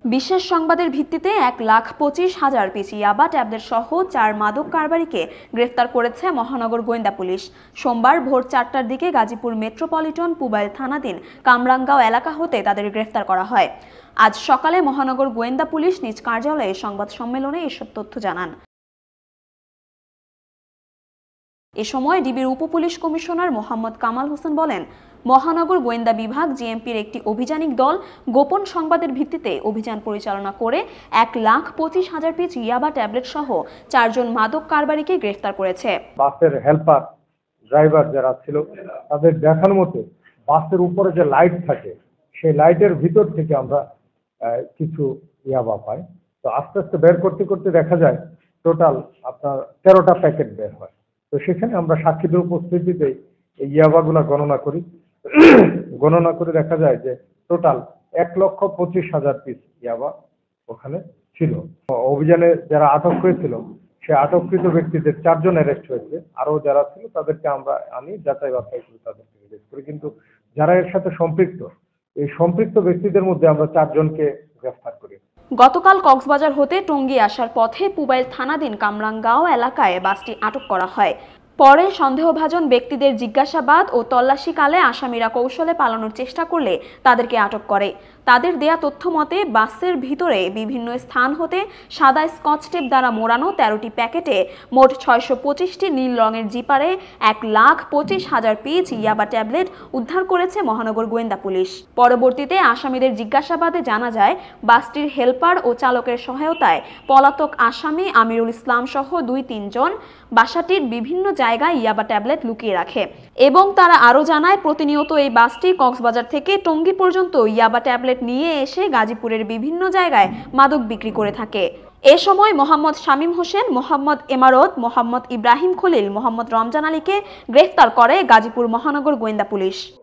বিশেষ সংবাদের ভিত্তিতে 1,25,000 পিস ইয়াবা ট্যাবলেট সহ 4 মাদক কারবারিকে গ্রেফতার করেছে মহানগর গোয়েন্দা পুলিশ। সোমবার ভোর 4টার দিকে গাজীপুর মেট্রোপলিটন পুবাইল থানাধীন কামরাঙ্গাঁও এলাকা হতে তাদের গ্রেফতার করা হয়। আজ সকালে মহানগর গোয়েন্দা পুলিশ নিজ কার্যালয়ে সংবাদ সম্মেলনে এসব তথ্য জানান। এ সময় ডিবির উপপুলিশ কমিশনার মোহাম্মদ কামাল হোসেন বলেন, মহানগর গোয়েন্দা বিভাগ জিএমপির একটি অভিযানিক দল গোপন সংবাদের ভিত্তিতে অভিযান পরিচালনা করে 1,25,000 পিস ইয়াবা ট্যাবলেট সহ 4 জন মাদক কারবারিকে গ্রেফতার করেছে। বাসের হেল্পার ড্রাইভার যারা ছিল তাদের দেখার মতো বাসের উপরে যে লাইট থাকে সেই লাইটের ভিতর থেকে আমরা কিছু ইয়াবা পাই। তো আস্তে আস্তে বের করতে করতে দেখা যায় টোটাল আপনার 13টা প্যাকেট বের হয়। তো সেখানে আমরা সাক্ষীদের উপস্থিতিতে এই ইয়াবাগুলা গণনা করে দেখা যায় যে টোটাল 1,25,000 পিস ইয়াবা ওখানে ছিল। অভিযানে যারা আটক হয়েছিল সে আটককৃত ব্যক্তিদের 4 জন অ্যারেস্ট হয়েছে, আরো যারা ছিল তাদেরকে আমরা আনি যাচাই বাছাই করে তাদেরকে রিলিজ করি। কিন্তু যারা এর সাথে সম্পৃক্ত এই সম্পৃক্ত ব্যক্তিদের মধ্যে আমরা 4 জনকে গ্রেফতার করি। গতকাল কক্সবাজার হতে টঙ্গী আসার পথে পুবাইল থানাধীন কামরাঙ্গাঁও এলাকায় বাসটি আটক করা হয়। পরে সন্দেহভাজন ব্যক্তিদের জিজ্ঞাসাবাদ ও তল্লাশিকালে আসামিরা কৌশলে পালানোর চেষ্টা করলে তাদেরকে আটক করে। তাদের দেয়া তথ্য মতে বাসের ভিতরে বিভিন্ন স্থান হতে সাদা স্কচ টেপ দ্বারা মোড়ানো 13টি প্যাকেটে মোট 625টি নীল রঙের জিপারে 1,25,000 পিস ইয়াবা ট্যাবলেট উদ্ধার করেছে মহানগর গোয়েন্দা পুলিশ। পরবর্তীতে আসামিদের জিজ্ঞাসাবাদে জানা যায় বাসটির হেলপার ও চালকের সহায়তায় পলাতক আসামি আমিরুল ইসলাম সহ 2-3 জন বাসাটির বিভিন্ন জায়গায় ইয়াবা ট্যাবলেট লুকিয়ে রাখে এবং তারা আরও জানায় প্রতিনিয়ত এই বাসটি কক্সবাজার থেকে টঙ্গী পর্যন্ত ইয়াবা ট্যাবলেট নিয়ে এসে গাজীপুরের বিভিন্ন জায়গায় মাদক বিক্রি করে থাকে। এ সময় মোহাম্মদ শামীম হোসেন, মোহাম্মদ এমারত, মোহাম্মদ ইব্রাহিম খলিল, মোহাম্মদ রমজান আলীকে গ্রেফতার করে গাজীপুর মহানগর গোয়েন্দা পুলিশ।